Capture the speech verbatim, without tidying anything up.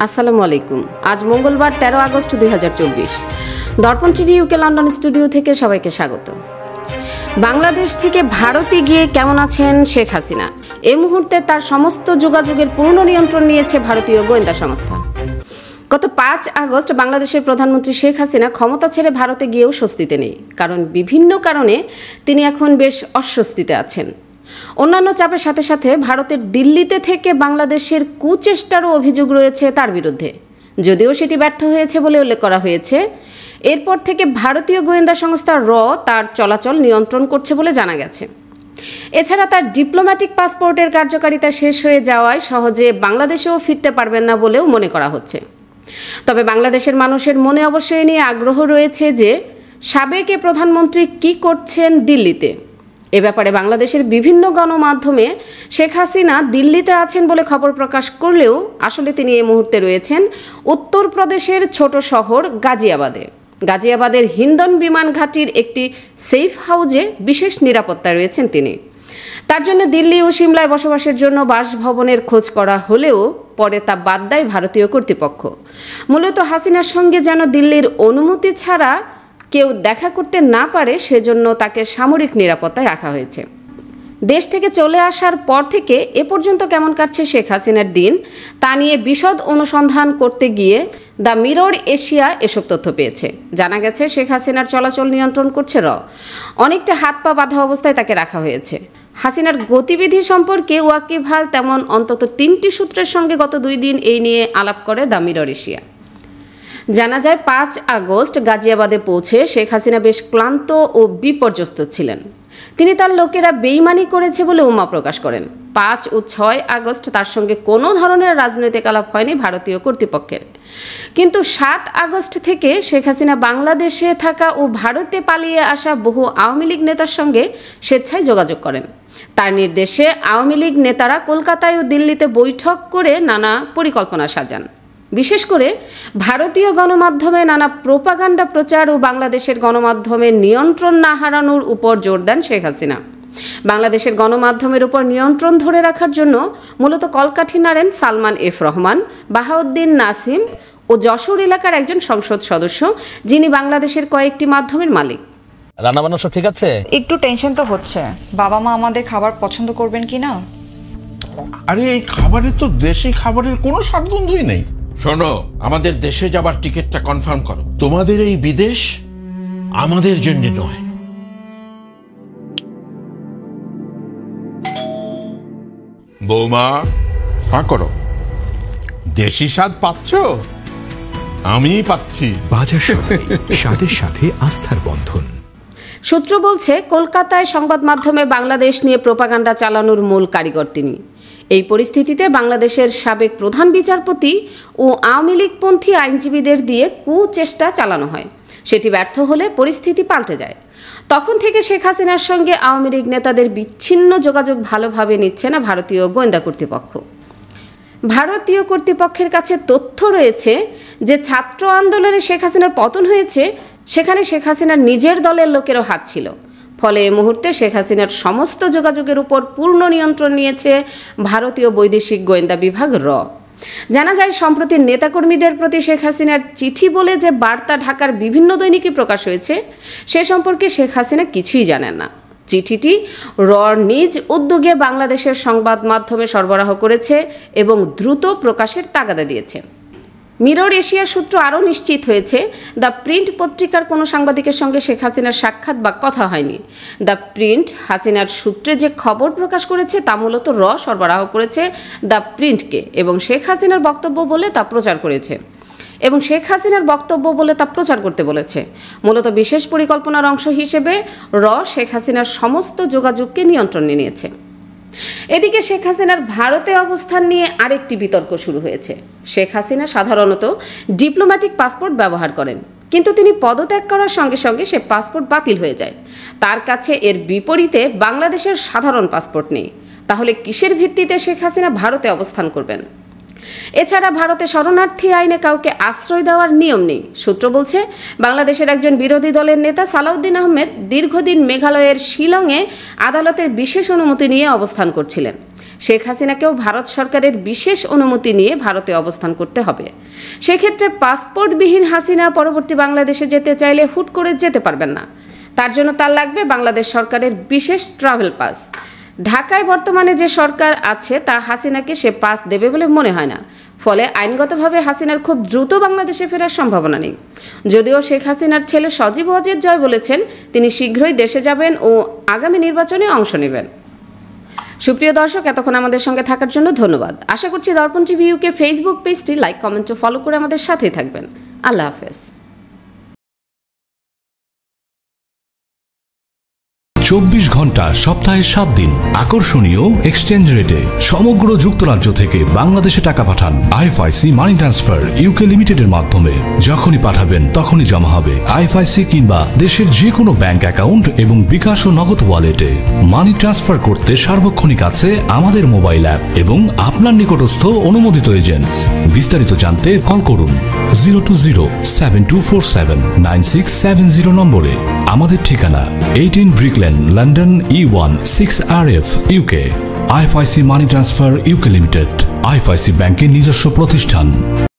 আসসালামু আলাইকুম। আজ মঙ্গলবার তেরো আগস্ট দুই হাজার চব্বিশ। দর্পণ টিভি ইউকে লন্ডন স্টুডিও থেকে সবাইকে স্বাগত। বাংলাদেশ থেকে ভারতে গিয়ে কেমন আছেন শেখ হাসিনা? এই মুহূর্তে তার সমস্ত যোগাযোগের পূর্ণ নিয়ন্ত্রণ নিয়েছে ভারতীয় গোয়েন্দা সংস্থা। গত পাঁচ আগস্ট বাংলাদেশের প্রধানমন্ত্রী শেখ হাসিনা ক্ষমতা ছেড়ে ভারতে গিয়েও স্বস্তিতে নেই, কারণ বিভিন্ন কারণে তিনি এখন বেশ অস্বস্তিতে আছেন। অন্যান্য চাপের সাথে সাথে ভারতের দিল্লিতে থেকে বাংলাদেশের কুচেষ্টারও অভিযোগ রয়েছে তার বিরুদ্ধে, যদিও সেটি ব্যর্থ হয়েছে বলে উল্লেখ করা হয়েছে। এরপর থেকে ভারতীয় গোয়েন্দা সংস্থা র তার চলাচল নিয়ন্ত্রণ করছে বলে জানা গেছে। এছাড়া তার ডিপ্লোম্যাটিক পাসপোর্টের কার্যকারিতা শেষ হয়ে যাওয়ায় সহজে বাংলাদেশেও ফিরতে পারবেন না বলেও মনে করা হচ্ছে। তবে বাংলাদেশের মানুষের মনে অবশ্যই নিয়ে আগ্রহ রয়েছে যে সাবেক প্রধানমন্ত্রী কি করছেন দিল্লিতে। এ ব্যাপারে বাংলাদেশের বিভিন্ন গণমাধ্যমে শেখ হাসিনা দিল্লিতে আছেন বলে খবর প্রকাশ করলেও আসলে তিনি এই মুহূর্তে রয়েছেন উত্তরপ্রদেশের ছোট শহর গাজিয়াবাদে। গাজিয়াবাদের হিন্দন বিমান ঘাঁটির একটি সেফ হাউজে বিশেষ নিরাপত্তায় রয়েছেন তিনি। তার জন্য দিল্লি ও সিমলায় বসবাসের জন্য বাসভবনের খোঁজ করা হলেও পরে তা বাদ দেয় ভারতীয় কর্তৃপক্ষ। মূলত হাসিনার সঙ্গে যেন দিল্লির অনুমতি ছাড়া কেউ দেখা করতে না পারে, সেজন্য তাকে সামরিক নিরাপত্তায় রাখা হয়েছে। দেশ থেকে চলে আসার পর থেকে এ পর্যন্ত কেমন কাটছে শেখ হাসিনার দিন, তা নিয়ে বিশদ অনুসন্ধান করতে গিয়ে দ্য মিরর এশিয়া এসব তথ্য পেয়েছে। জানা গেছে শেখ হাসিনার চলাচল নিয়ন্ত্রণ করছে র। অনেকটা হাত পা বাঁধা অবস্থায় তাকে রাখা হয়েছে। হাসিনার গতিবিধি সম্পর্কে ওয়াকিবহাল তেমন অন্তত তিনটি সূত্রের সঙ্গে গত দুই দিন এই নিয়ে আলাপ করে দ্য মিরর এশিয়া। জানা যায় পাঁচ আগস্ট গাজিয়াবাদে পৌঁছে শেখ হাসিনা বেশ ক্লান্ত ও বিপর্যস্ত ছিলেন। তিনি তার লোকেরা বেইমানি করেছে বলে উম্মা প্রকাশ করেন। পাঁচ ও ছয় আগস্ট তার সঙ্গে কোনো ধরনের রাজনৈতিক আলাপ হয়নি ভারতীয় কর্তৃপক্ষের। কিন্তু সাত আগস্ট থেকে শেখ হাসিনা বাংলাদেশে থাকা ও ভারতে পালিয়ে আসা বহু আওয়ামী লীগ নেতার সঙ্গে স্বেচ্ছায় যোগাযোগ করেন। তার নির্দেশে আওয়ামী লীগ নেতারা কলকাতায় ও দিল্লিতে বৈঠক করে নানা পরিকল্পনা সাজান। বিশেষ করে ভারতীয় গণমাধ্যমে নানা প্রোপাগান্ডা প্রচার ও বাংলাদেশের গণমাধ্যমের নিয়ন্ত্রণ না হারানোর উপর জোর দেন শেখ হাসিনা। বাংলাদেশের গণমাধ্যমের উপর নিয়ন্ত্রণ ধরে রাখার জন্য মূলত কলকাঠি নাড়েন সালমান এফ রহমান, বাহাউদ্দিন নাসিম ও যশোর এলাকার একজন সংসদ সদস্য, যিনি বাংলাদেশের কয়েকটি মাধ্যমের মালিক। রান্না বান্না সব ঠিক আছে? একটু টেনশন তো হচ্ছে, বাবা মা আমাদের খাবার পছন্দ করবেন কিনা। আরে এই খাবারে তো দেশি খাবারের কোনো স্বাদগন্ধই নেই। শোনো, আমাদের দেশে যাবার টিকিটটা কনফার্ম করো। তোমাদের এই বিদেশ আমাদের জন্য নয়। বৌমা, হ্যাঁ করো। দেশি স্বাদ পাচ্ছ? আমি পাচ্ছি। বাজার সদাই, স্বাদের সাথে আস্থার বন্ধন। সূত্র বলছে কলকাতায় সংবাদ মাধ্যমে বাংলাদেশ নিয়ে প্রোপাগান্ডা চালানোর মূল কারিগর তিনি। এই পরিস্থিতিতে বাংলাদেশের সাবেক প্রধান বিচারপতি ও আওয়ামী লীগপন্থী আইনজীবীদের দিয়ে কুচেষ্টা চালানো হয়। সেটি ব্যর্থ হলে পরিস্থিতি পাল্টে যায়। তখন থেকে শেখ হাসিনার সঙ্গে আওয়ামী লীগ নেতাদের বিচ্ছিন্ন যোগাযোগ ভালোভাবে নিচ্ছে না ভারতীয় গোয়েন্দা কর্তৃপক্ষ। ভারতীয় কর্তৃপক্ষের কাছে তথ্য রয়েছে যে ছাত্র আন্দোলনে শেখ হাসিনার পতন হয়েছে, সেখানে শেখ হাসিনার নিজের দলের লোকেরও হাত ছিল। ফলে এই মুহূর্তে শেখ হাসিনার সমস্ত যোগাযোগের উপর পূর্ণ নিয়ন্ত্রণ নিয়েছে ভারতীয় বৈদেশিক গোয়েন্দা বিভাগ র। জানা যায় সম্প্রতি নেতাকর্মীদের প্রতি শেখ হাসিনার চিঠি বলে যে বার্তা ঢাকার বিভিন্ন দৈনিকে প্রকাশ হয়েছে, সে সম্পর্কে শেখ হাসিনা কিছুই জানেন না। চিঠিটি র নিজ উদ্যোগে বাংলাদেশের সংবাদ মাধ্যমে সরবরাহ করেছে এবং দ্রুত প্রকাশের তাগাদা দিয়েছে। মিরর এশিয়া সূত্র আরও নিশ্চিত হয়েছে দ্য প্রিন্ট পত্রিকার কোনো সাংবাদিকের সঙ্গে শেখ হাসিনার সাক্ষাৎ বা কথা হয়নি। দ্য প্রিন্ট হাসিনার সূত্রে যে খবর প্রকাশ করেছে তা মূলত র সরবরাহ করেছে দ্য প্রিন্টকে এবং শেখ হাসিনার বক্তব্য বলে তা প্রচার করেছে এবং শেখ হাসিনার বক্তব্য বলে তা প্রচার করতে বলেছে। মূলত বিশেষ পরিকল্পনার অংশ হিসেবে র শেখ হাসিনার সমস্ত যোগাযোগকে নিয়ন্ত্রণে নিয়েছে। এদিকে শেখ হাসিনার ভারতে অবস্থান নিয়ে আরেকটি বিতর্ক শুরু হয়েছে। শেখ হাসিনা সাধারণত ডিপ্লোম্যাটিক পাসপোর্ট ব্যবহার করেন, কিন্তু তিনি পদত্যাগ করার সঙ্গে সঙ্গে সে পাসপোর্ট বাতিল হয়ে যায়। তার কাছে এর বিপরীতে বাংলাদেশের সাধারণ পাসপোর্ট নেই। তাহলে কিসের ভিত্তিতে শেখ হাসিনা ভারতে অবস্থান করবেন? এছাড়া ভারতে শরণার্থী আইনে কাউকে আশ্রয় দেওয়ার নিয়ম নেই। সূত্র বলছে বাংলাদেশের একজন বিরোধী দলের নেতা সালাউদ্দিন আহমেদ দীর্ঘদিন মেঘালয়ের শিলংয়ে আদালতের বিশেষ অনুমতি নিয়ে অবস্থান করছিলেন। শেখ হাসিনাকেও ভারত সরকারের বিশেষ অনুমতি নিয়ে ভারতে অবস্থান করতে হবে। সেক্ষেত্রে পাসপোর্টবিহীন হাসিনা পরবর্তী বাংলাদেশে যেতে চাইলে হুট করে যেতে পারবেন না। তার জন্য তার লাগবে বাংলাদেশ সরকারের বিশেষ ট্রাভেল পাস। ঢাকায় বর্তমানে যে সরকার আছে তা হাসিনাকে সে পাস দেবে বলে মনে হয় না। ফলে আইনগতভাবে হাসিনার খুব দ্রুত বাংলাদেশে ফেরার সম্ভাবনা নেই। যদিও শেখ হাসিনার ছেলে সজীব ওয়াজেদ জয় বলেছেন তিনি শীঘ্রই দেশে যাবেন ও আগামী নির্বাচনে অংশ নেবেন। সুপ্রিয় দর্শক, এতক্ষণ আমাদের সঙ্গে থাকার জন্য ধন্যবাদ। আশা করছি দর্পণ টিভি ইউকে ফেসবুক পেজটি লাইক, কমেন্ট ও ফলো করে আমাদের সাথেই থাকবেন। আল্লাহ হাফেজ। চব্বিশ ঘন্টা সপ্তাহে সাত দিন আকর্ষণীয় এক্সচেঞ্জ রেটে সমগ্র যুক্তরাজ্য থেকে বাংলাদেশে টাকা পাঠান। আইএফআইসি মানি ট্রান্সফার ইউকে লিমিটেডের মাধ্যমে যখনই পাঠাবেন তখনই জমা হবে আইএফআইসি কিংবা দেশের যে কোনো ব্যাংক অ্যাকাউন্ট এবং বিকাশ ও নগদ ওয়ালেটে। মানি ট্রান্সফার করতে সার্বক্ষণিক আছে আমাদের মোবাইল অ্যাপ এবং আপনার নিকটস্থ অনুমোদিত এজেন্ট। বিস্তারিত জানতে কল করুন zero two zero seven two four seven nine six seven zero নম্বরে। আমাদের ঠিকানা eighteen Brick Lane, London E one six R F UK. IFIC money transfer UK limited IFIC ব্যাংকের নিজস্ব প্রতিষ্ঠান।